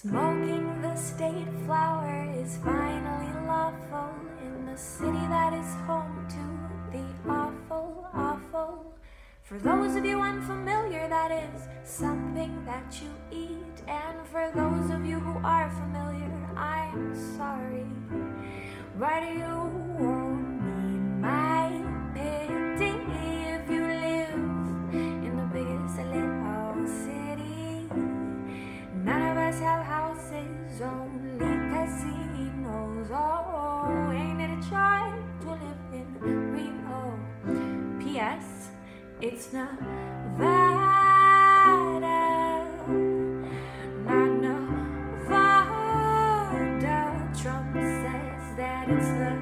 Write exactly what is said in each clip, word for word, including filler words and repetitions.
Smoking the state flower is finally lawful in the city that is home to the awful, awful. For those of you unfamiliar, that is something that you eat. And for those of you who are familiar, I'm sorry, but you won't need my pity if you live in the biggest little city. None of us have houses, only casinos. Oh, ain't it a joy to live in Reno? P S It's Nevada, not Nevada. Trump says that it's the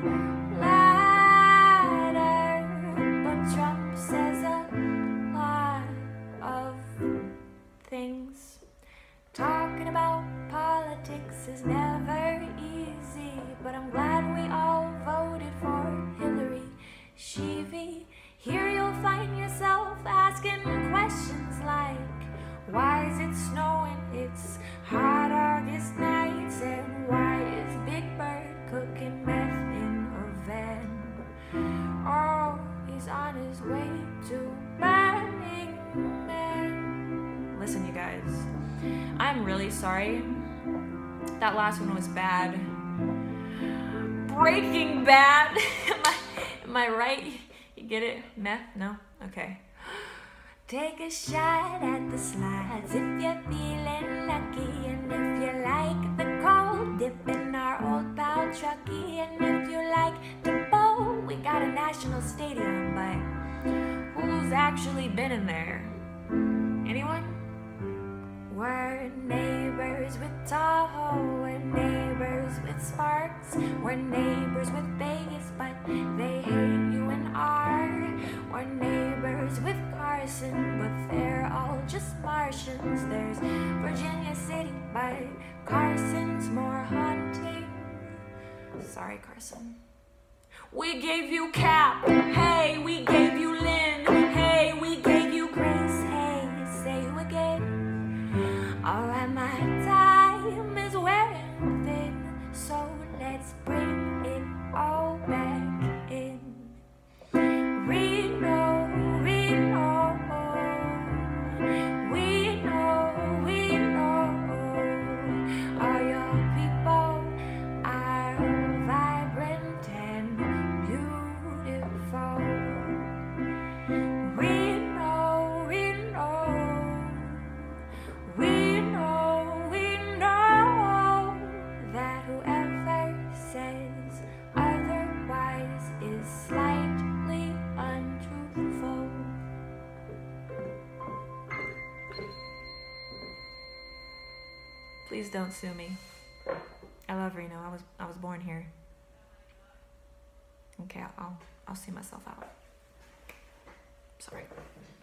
latter, but Trump says a lot of things. Talking about politics is never easy, but I'm glad we all voted for Hillary. Chevy. Here you'll find yourself asking questions like, why is it snowing? It's hot August nights. And why is Big Bird cooking meth in a van? Oh, he's on his way to Burning Man. Listen, you guys, I'm really sorry. That last one was bad. Breaking Bad. am, I, am I right? You get it? Meth? No? Okay. Take a shot at the slides if you're feeling lucky. And if you like the cold, dip in our old pal Truckee. And if you like to bowl, we got a national stadium, but who's actually been in there? Anyone? We're neighbors with Tahoe, we're neighbors with Sparks, we're neighbors with Vegas, but they hate you and R. We're neighbors with Carson, but they're all just Martians. There's Virginia City, but Carson's more haunting. Sorry, Carson. We gave you Cap, hey, we gave you Lynn, hey, we gave you Grace, hey, say who again? Alright, my time is wearing thin, so let's bring it all back in. Reno, Reno, we know, we know, all your people are vibrant and beautiful. Reno, Reno, we Please don't sue me. I love Reno. I was I was born here. Okay, I'll I'll see myself out. Sorry.